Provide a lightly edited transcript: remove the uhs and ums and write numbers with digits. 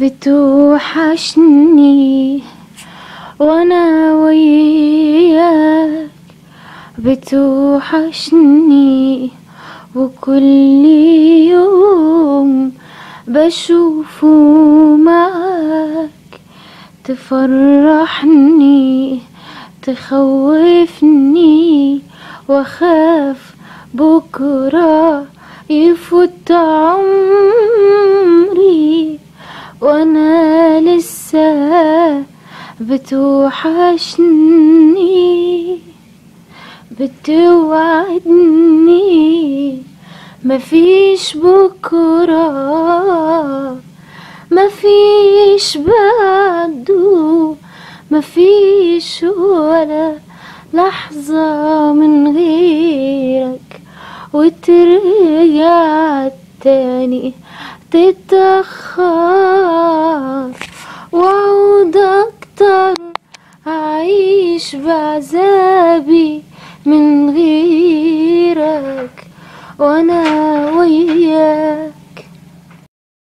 بتوحشني وانا وياك، بتوحشني وكل يوم بشوفه معاك، تفرحني تخوفني واخاف بكرة يفوت عمري وانا لسه بتوحشني، بتوعدني مفيش بكرة مفيش بعده، مفيش ولا لحظة من غيرك، وترجع تاني تتأخر وأعود أكتر أعيش بعذابي من غيرك، وأنا وياك